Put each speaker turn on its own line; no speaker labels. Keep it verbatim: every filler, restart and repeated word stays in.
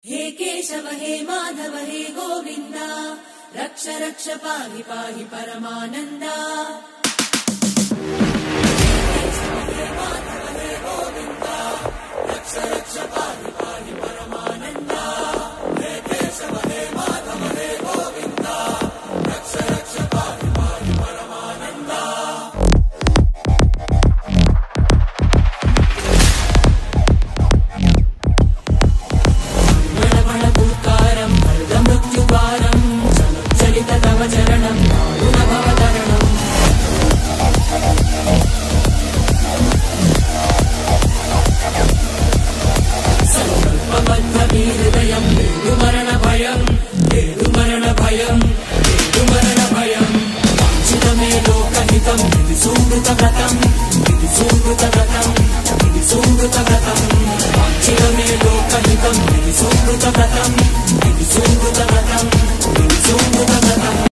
हे केशव हे माधव हे गोविन्द रक्ष रक्ष पाहि पाहि परमानन्दा। हे केशव हे माधव हे गोविन्द रक्ष रक्ष पाहि पाहि परमानन्दा। हे केशव हे माधव हे गोविन्द रक्ष रक्ष पाहि पाहि परमानन्दा। चरणं दारुणभवतरणं संकल्पबद्धहृदयं मरणभयं मरणभयं मरणभयं वाञ्छितमे लोकहितं सुहृतव्रतं सुहृतव्रतं सुहृतव्रतं वाञ्छितमे लोकहितं सुहृतव्रतं